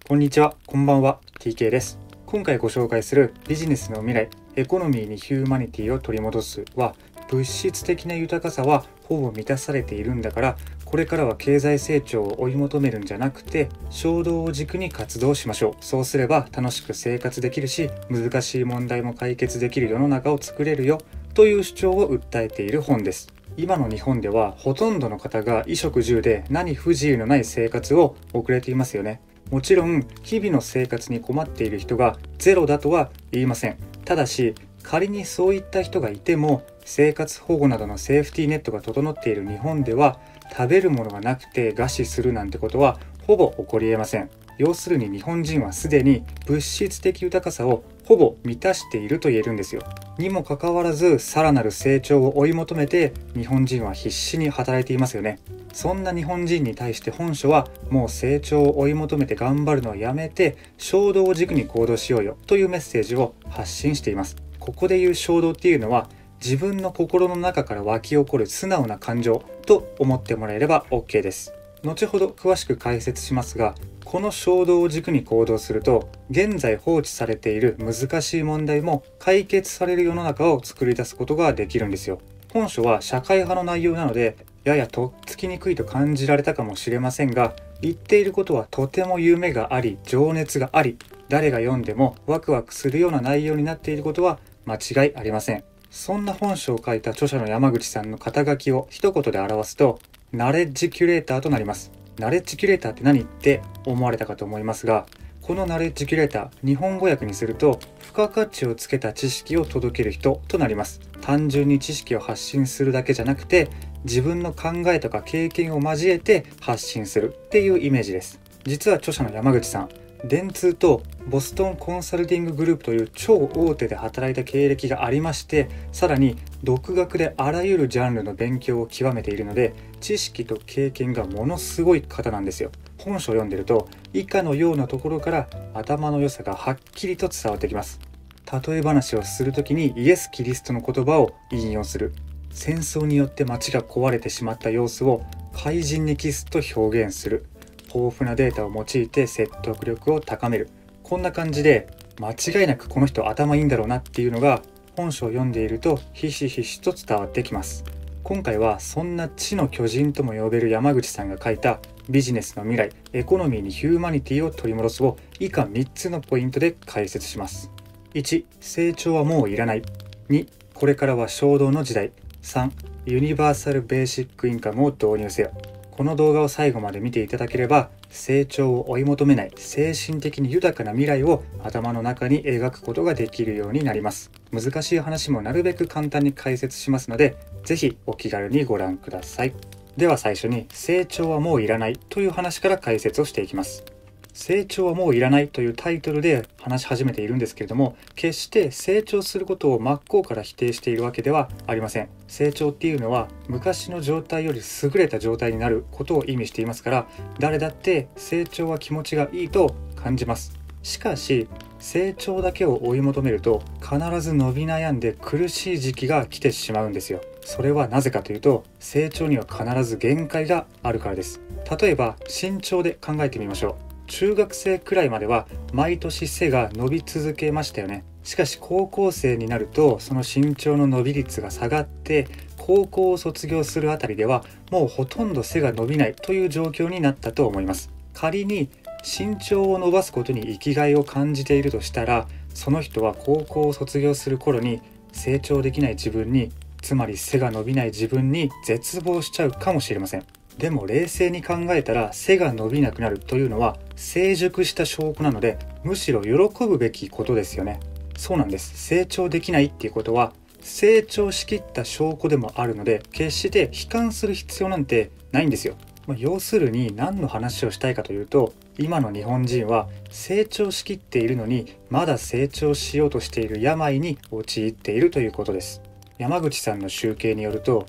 こんにちは、こんばんは、TK です。今回ご紹介するビジネスの未来、エコノミーにヒューマニティを取り戻すは、物質的な豊かさはほぼ満たされているんだから、これからは経済成長を追い求めるんじゃなくて、衝動を軸に活動しましょう。そうすれば楽しく生活できるし、難しい問題も解決できる世の中を作れるよ、という主張を訴えている本です。今の日本ではほとんどの方が衣食住で何不自由のない生活を送れていますよね。もちろん日々の生活に困っている人がゼロだとは言いません。ただし仮にそういった人がいても生活保護などのセーフティーネットが整っている日本では食べるものがなくて餓死するなんてことはほぼ起こり得ません。要するに日本人はすでに物質的豊かさをほぼ満たしていると言えるんですよ。にもかかわらずさらなる成長を追い求めて日本人は必死に働いていますよね。そんな日本人に対して本書はもう成長を追い求めて頑張るのはやめて衝動を軸に行動しようよというメッセージを発信しています。ここで言う衝動っていうのは自分の心の中から湧き起こる素直な感情と思ってもらえれば OK です。後ほど詳しく解説しますが、この衝動を軸に行動すると現在放置されている難しい問題も解決される世の中を作り出すことができるんですよ。本書は社会派の内容なのでややとっつきにくいと感じられたかもしれませんが、言っていることはとても夢があり情熱があり、誰が読んでもワクワクするような内容になっていることは間違いありません。そんな本書を書いた著者の山口さんの肩書きを一言で表すとナレッジキュレーターとなります。ナレッジキュレーターって何って思われたかと思いますが、このナレッジキュレーター、日本語訳にすると付加価値をつけた知識を届ける人となります。単純に知識を発信するだけじゃなくて自分の考えとか経験を交えて発信するっていうイメージです。実は著者の山口さん、電通とボストンコンサルティンググループという超大手で働いた経歴がありまして、さらに独学であらゆるジャンルの勉強を極めているので知識と経験がものすごい方なんですよ。本書を読んでると以下のようなところから頭の良さがはっきりと伝わってきます。例え話をするときにイエス・キリストの言葉を引用する。戦争によって街が壊れてしまった様子を怪人にキスと表現する。豊富なデータを用いて説得力を高める。こんな感じで間違いなくこの人頭いいんだろうなっていうのが本書を読んでいるとひしひしと伝わってきます。今回はそんな知の巨人とも呼べる山口さんが書いたビジネスの未来、エコノミーにヒューマニティを取り戻すを以下3つのポイントで解説します。1、成長はもういらない。2、これからは衝動の時代。3、ユニバーサルベーシックインカムを導入せよ。この動画を最後まで見ていただければ成長を追い求めない精神的に豊かな未来を頭の中に描くことができるようになります。難しい話もなるべく簡単に解説しますのでぜひお気軽にご覧ください。では最初に成長はもういらないという話から解説をしていきます。成長はもういらないというタイトルで話し始めているんですけれども、決して成長することを真っ向から否定しているわけではありません。成長っていうのは昔の状態より優れた状態になることを意味していますから、誰だって成長は気持ちがいいと感じます。しかし成長だけを追い求めると必ず伸び悩んで苦しい時期が来てしまうんですよ。それはなぜかというと成長には必ず限界があるからです。例えば身長で考えてみましょう。中学生くらいまでは毎年背が伸び続けましたよね。しかし高校生になるとその身長の伸び率が下がって高校を卒業するあたりではもうほとんど背が伸びないという状況になったと思います。仮に身長を伸ばすことに生きがいを感じているとしたら、その人は高校を卒業する頃に成長できない自分に、つまり背が伸びない自分に絶望しちゃうかもしれません。でも冷静に考えたら背が伸びなくなるというのは成熟した証拠なので、むしろ喜ぶべきことですよね。そうなんです。成長できないっていうことは成長しきった証拠でもあるので、決して悲観する必要なんてないんですよ。要するに何の話をしたいかというと、今の日本人は成長しきっているのにまだ成長しようとしている病に陥っているということです。山口さんの集計によると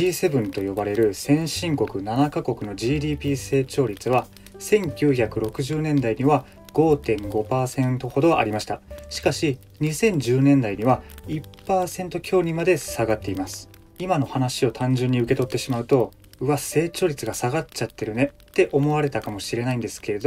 G7 と呼ばれる先進国7カ国の GDP 成長率は1960年代には 5.5% ほどありました。しかし2010年代には 1% 強にまで下がっています。今の話を単純に受け取ってしまうと、うわ成長率が下がっちゃってるねって思われたかもしれないんですけれど、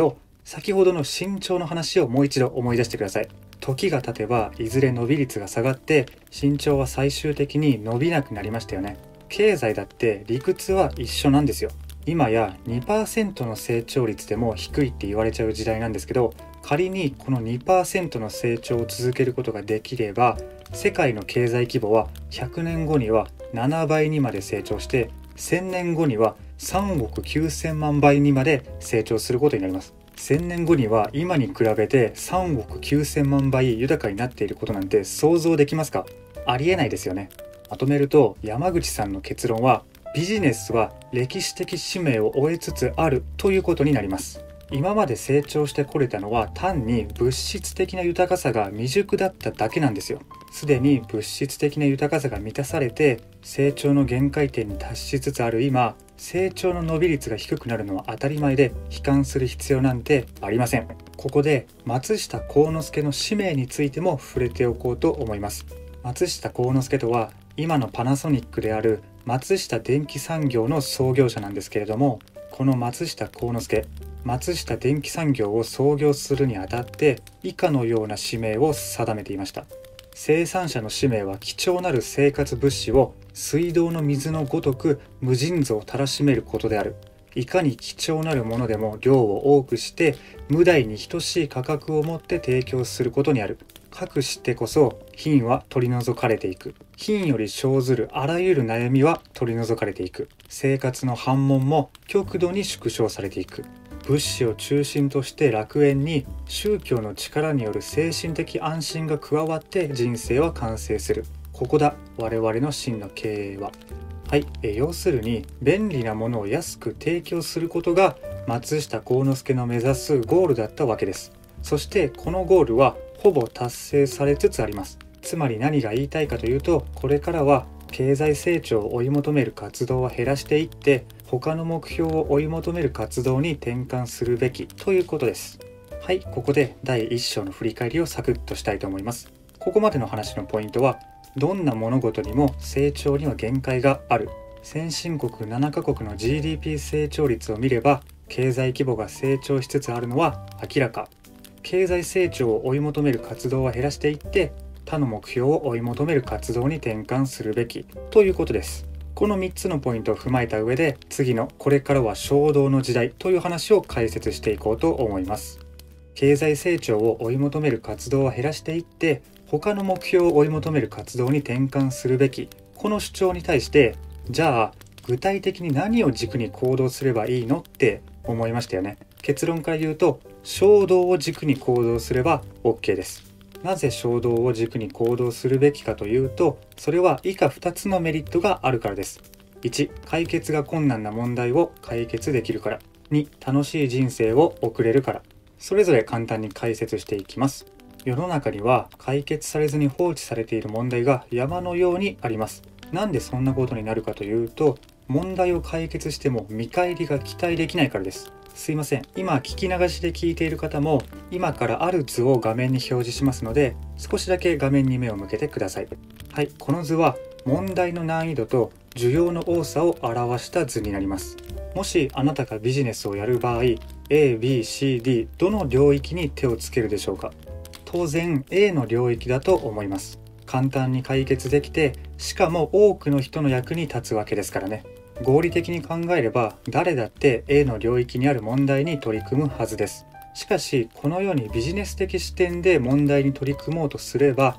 先ほどの身長の話をもう一度思い出してください。時が経てばいずれ伸び率が下がって身長は最終的に伸びなくなりましたよね。経済だって理屈は一緒なんですよ。今や 2% の成長率でも低いって言われちゃう時代なんですけど、仮にこの 2% の成長を続けることができれば、世界の経済規模は100年後には7倍にまで成長して、1000年後には3億9000万倍にまで成長することになります。1000年後には今に比べて3億9000万倍豊かになっていることなんて想像できますか？ありえないですよね。まとめると、山口さんの結論は、ビジネスは歴史的使命を終えつつあるということになります。今まで成長してこれたのは単に物質的な豊かさが未熟だっただけなんですよ。すでに物質的な豊かさが満たされて成長の限界点に達しつつある今、成長の伸び率が低くなるのは当たり前で、悲観する必要なんてありません。ここで松下幸之助の使命についても触れておこうと思います。松下幸之助とは今のパナソニックである松下電器産業の創業者なんですけれども、この松下幸之助、松下電器産業を創業するにあたって以下のような使命を定めていました。生産者の使命は貴重なる生活物資を水道の水のごとく無尽蔵たらしめることである。いかに貴重なるものでも量を多くして無題に等しい価格を持って提供することにある。かくしてこそ貧は取り除かれていく。貧より生ずるあらゆる悩みは取り除かれていく。生活の繁悶も極度に縮小されていく。物資を中心として楽園に宗教の力による精神的安心が加わって人生は完成する。ここだ、我々の真の経営は。はい、要するに便利なものを安く提供することが松下幸之助の目指すゴールだったわけです。そしてこのゴールはほぼ達成されつつあります。つまり何が言いたいかというと、これからは経済成長を追い求める活動は減らしていって他の目標を追い求める活動に転換するべきということです。はい、ここで第1章の振り返りをサクッとしたいと思います。ここまでの話のポイントは、どんな物事にも成長には限界がある。先進国7カ国の GDP 成長率を見れば経済規模が成長しつつあるのは明らか。経済成長を追い求める活動は減らしていって他の目標を追い求める活動に転換するべきということです。この3つのポイントを踏まえた上で、次のこれからは衝動の時代という話を解説していこうと思います。経済成長を追い求める活動は減らしていって他の目標を追い求める活動に転換するべき、この主張に対して、じゃあ具体的に何を軸に行動すればいいのって思いましたよね。結論から言うと、衝動を軸に行動すれば OK です。なぜ衝動を軸に行動するべきかというと、それは以下2つのメリットがあるからです。1、解決が困難な問題を解決できるから。2、楽しい人生を送れるから。それぞれ簡単に解説していきます。世の中には解決されずに放置されている問題が山のようにあります。なんでそんなことになるかというと、問題を解決しても見返りが期待できないからです。すいません、今聞き流しで聞いている方も今からある図を画面に表示しますので、少しだけ画面に目を向けてください。はい、この図は問題の難易度と需要の多さを表した図になります。もしあなたがビジネスをやる場合、A、B、C、D どの領域に手をつけるでしょうか？当然 A の領域だと思います。簡単に解決できて、しかも多くの人の役に立つわけですからね。合理的に考えれば誰だって A の領域にある問題に取り組むはずです。しかしこのようにビジネス的視点で問題に取り組もうとすれば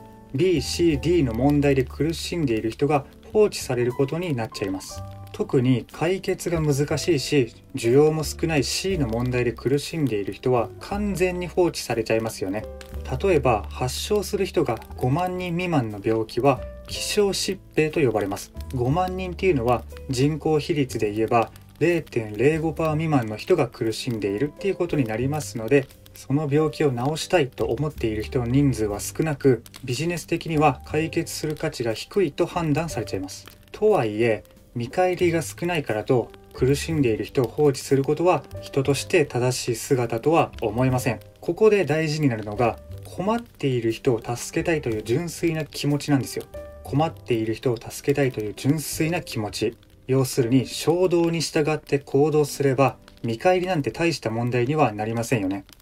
B、C、D の問題で苦しんでいる人が放置されることになっちゃいます。特に解決が難しいし需要も少ない C の問題で苦しんでいる人は完全に放置されちゃいますよね。例えば発症する人が5万人未満の病気は希少疾病と呼ばれます。5万人っていうのは人口比率で言えば 0.05% 未満の人が苦しんでいるっていうことになりますので、その病気を治したいと思っている人の人数は少なく、ビジネス的には解決する価値が低いと判断されちゃいます。とはいえ見返りが少ないからと苦しんでいる人を放置することは人として正しい姿とは思えません。ここで大事になるのが、困っている人を助けたいという純粋な気持ちなんですよ。困っている人を助けたいという純粋な気持ち。要するに衝動に従って行動すれば見返りなんて大した問題にはなりませんよね。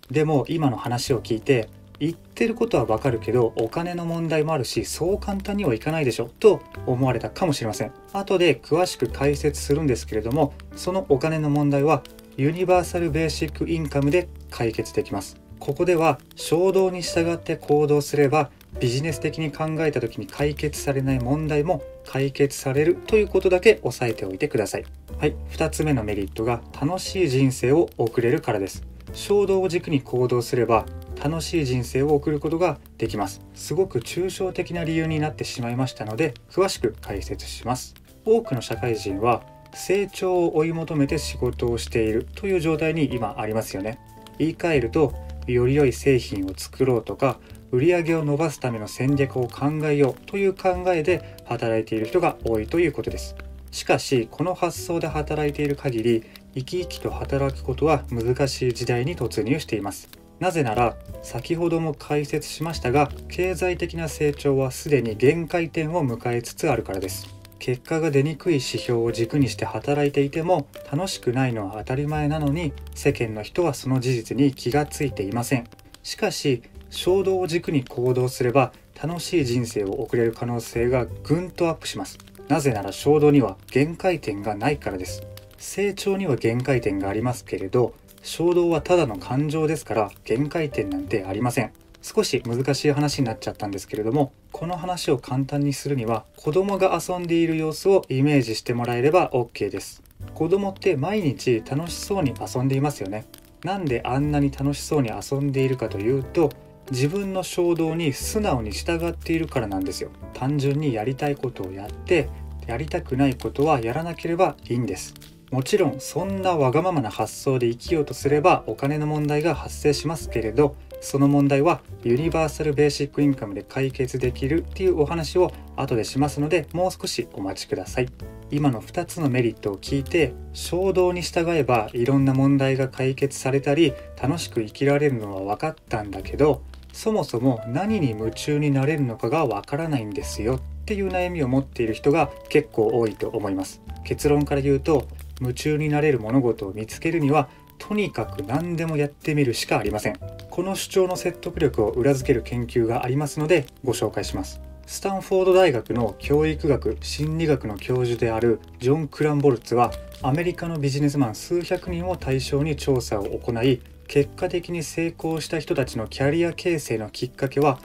でも今の話を聞いて、言ってることはわかるけどお金の問題もあるし、そう簡単にはいかないでしょと思われたかもしれません。後で詳しく解説するんですけれども、そのお金の問題はユニバーサルベーシックインカムで解決できます。ここでは衝動に従って行動すればビジネス的に考えた時に解決されない問題も解決されるということだけ押さえておいてください。はい、2つ目のメリットが楽しい人生を送れるからです。衝動を軸に行動すれば楽しい人生を送ることができます。すごく抽象的な理由になってしまいましたので、詳しく解説します。多くの社会人は成長を追い求めて仕事をしているという状態に今ありますよね。言い換えると、より良い製品を作ろうとか、売り上げを伸ばすための戦略を考えようという考えで働いている人が多いということです。しかし、この発想で働いている限り、生き生きと働くことは難しい時代に突入しています。なぜなら、先ほども解説しましたが、経済的な成長はすでに限界点を迎えつつあるからです。結果が出にくい指標を軸にして働いていても楽しくないのは当たり前なのに、世間の人はその事実に気がついていません。しかし、衝動を軸に行動すれば楽しい人生を送れる可能性がぐんとアップします。なぜなら衝動には限界点がないからです。成長には限界点がありますけれど、衝動はただの感情ですから限界点なんてありません。少し難しい話になっちゃったんですけれども、この話を簡単にするには子供が遊んでいる様子をイメージしてもらえれば OK です。子供って毎日楽しそうに遊んでいますよね。なんであんなに楽しそうに遊んでいるかというと、自分の衝動に素直に従っているからなんですよ。単純にやりたいことをやって、やりたくないことはやらなければいいんです。もちろんそんなわがままな発想で生きようとすればお金の問題が発生しますけれど、その問題はユニバーサルベーシックインカムで解決できるっていうお話を後でしますので、もう少しお待ちください。今の2つのメリットを聞いて、衝動に従えばいろんな問題が解決されたり楽しく生きられるのは分かったんだけど、そもそも何に夢中になれるのかが分からないんですよっていう悩みを持っている人が結構多いと思います。結論から言うと、夢中になれる物事を見つけるにはとにかく何でもやってみるしかありません。この主張の説得力を裏付ける研究がありますのでご紹介します。スタンフォード大学の教育学・心理学の教授であるジョン・クランボルツは、アメリカのビジネスマン数百人を対象に調査を行い、結果的に成功した人たちのキャリア形成のきっかけは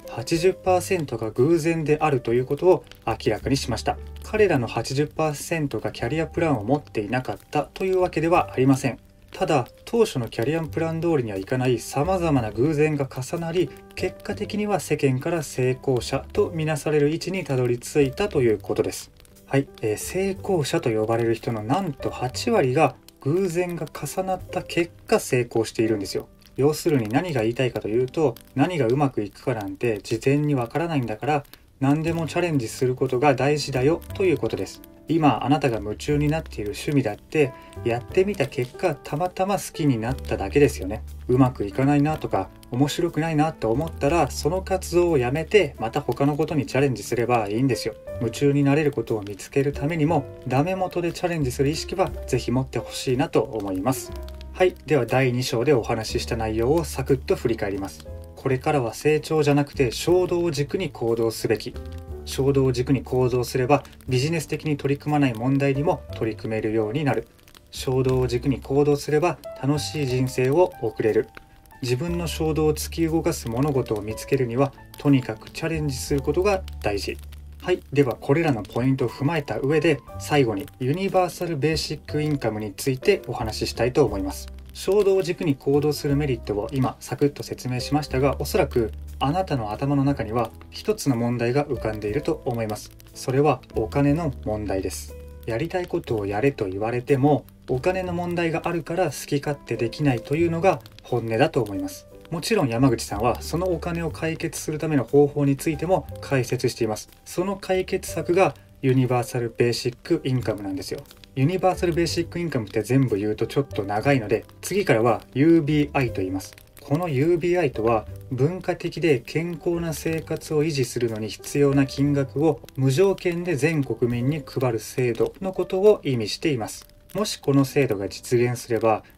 80% が偶然であるということを明らかにしました。彼らの 80% がキャリアプランを持っていなかったというわけではありません。ただ、当初のキャリアプラン通りにはいかない様々な偶然が重なり、結果的には世間から成功者とみなされる位置にたどり着いたということです。はい、成功者と呼ばれる人のなんと8割が偶然が重なった結果成功しているんですよ。要するに何が言いたいかというと、何がうまくいくかなんて事前にわからないんだから、何でもチャレンジすることが大事だよということです。今あなたが夢中になっている趣味だって、やってみた結果たまたま好きになっただけですよね。うまくいかないなとか面白くないなと思ったら、その活動をやめてまた他のことにチャレンジすればいいんですよ。夢中になれることを見つけるためにも、ダメ元でチャレンジする意識はぜひ持ってほしいなと思います。はい、では第2章でお話しした内容をサクッと振り返ります。これからは成長じゃなくて衝動を軸に行動すべき。衝動を軸に行動すればビジネス的に取り組まない問題にも取り組めるようになる。衝動を軸に行動すれば楽しい人生を送れる。自分の衝動を突き動かす物事を見つけるにはとにかくチャレンジすることが大事。はい、ではこれらのポイントを踏まえた上で、最後にユニバーサルベーシックインカムについてお話ししたいと思います。衝動を軸に行動するメリットを今サクッと説明しましたが、おそらくあなたの頭の中には一つの問題が浮かんでいると思います。それはお金の問題です。やりたいことをやれと言われても、お金の問題があるから好き勝手できないというのが本音だと思います。もちろん山口さんはそのお金を解決するための方法についても解説しています。その解決策がユニバーサルベーシックインカムなんですよ。ユニバーサルベーシックインカムって全部言うとちょっと長いので、次からは UBI と言います。この UBI とは、文化的で健康な生活を維持するのに必要な金額を無条件で全国民に配る制度のことを意味しています。もしこの制度が実現すれば、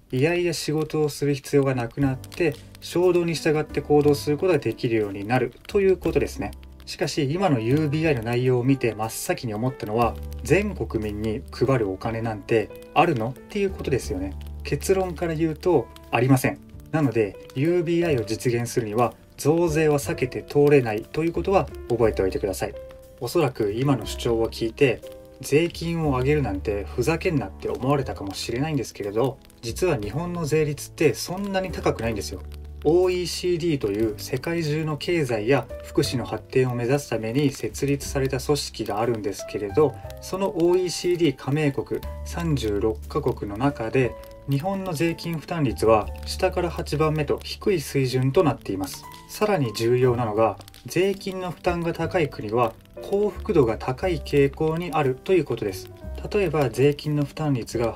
いやいや仕事をする必要がなくなって衝動に従って行動することができるようになるということですね。しかし今の UBI の内容を見て真っ先に思ったのは、全国民に配るお金なんてあるのっていうことですよね。結論から言うとありません。なので UBI を実現するには増税は避けて通れないということは覚えておいてください。おそらく今の主張を聞いて税金を上げるなんてふざけんなって思われたかもしれないんですけれど、実は日本の税率ってそんなに高くないんですよ。OECD という世界中の経済や福祉の発展を目指すために設立された組織があるんですけれど、その OECD 加盟国36カ国の中で日本の税金負担率は下から8番目と低い水準となっています。さらに重要なのが、税金の負担が高い国は幸福度が高い傾向にあるということです。例えば税金の負担率が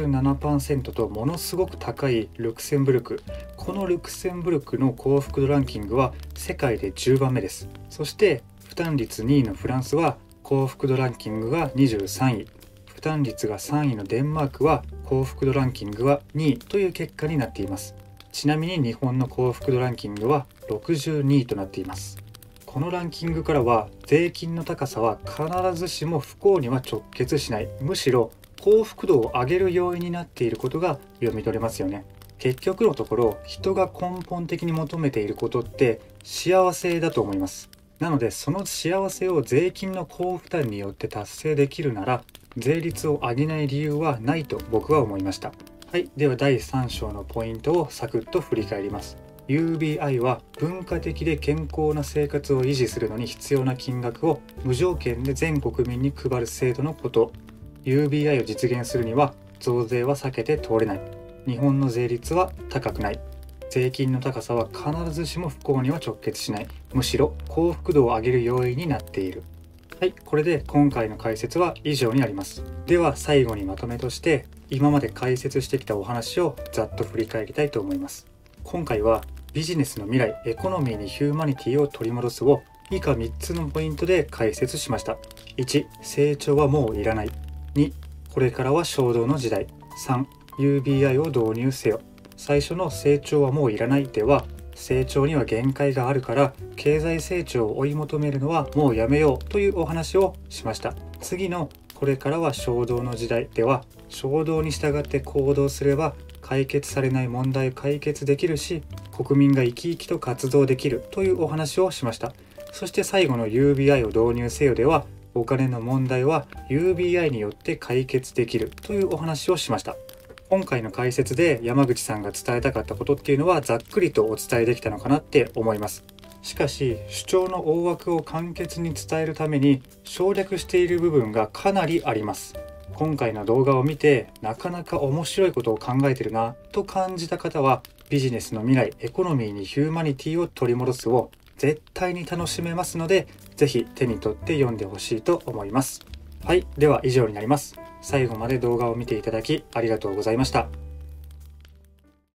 87% とものすごく高いルクセンブルク、このルクセンブルクの幸福度ランキングは世界で10番目です。そして負担率2位のフランスは幸福度ランキングが23位、負担率が3位のデンマークは幸福度ランキングは2位という結果になっています。ちなみに日本の幸福度ランキングは62位となっています。このランキングからは税金の高さは必ずしも不幸には直結しない、むしろ幸福度を上げる要因になっていることが読み取れますよね。結局のところ、人が根本的に求めていることって幸せだと思います。なのでその幸せを税金の高負担によって達成できるなら、税率を上げない理由はないと僕は思いました。はい、では第3章のポイントをサクッと振り返ります。UBI は文化的で健康な生活を維持するのに必要な金額を無条件で全国民に配る制度のこと。 UBI を実現するには増税は避けて通れない。日本の税率は高くない。税金の高さは必ずしも不幸には直結しない、むしろ幸福度を上げる要因になっている。はい、これで今回の解説は以上になります。では最後にまとめとして今まで解説してきたお話をざっと振り返りたいと思います。今回はビジネスの未来、エコノミーにヒューマニティを取り戻すを以下3つのポイントで解説しました。1、成長はもういらない。2、これからは衝動の時代。3、UBI を導入せよ。最初の成長はもういらないでは、成長には限界があるから経済成長を追い求めるのはもうやめようというお話をしました。次のこれからは衝動の時代では、衝動に従って行動すれば解決されない問題を解決できるし、国民が生き生きと活動できるというお話をしました。そして最後の UBI を導入せよでは、お金の問題は UBI によって解決できるというお話をしました。今回の解説で山口さんが伝えたかったことっていうのはざっくりとお伝えできたのかなって思います。しかし主張の大枠を簡潔に伝えるために省略している部分がかなりあります。今回の動画を見てなかなか面白いことを考えてるなと感じた方は、ビジネスの未来、エコノミーにヒューマニティを取り戻すを絶対に楽しめますので、ぜひ手に取って読んでほしいと思います。はい、では以上になります。最後まで動画を見ていただきありがとうございました。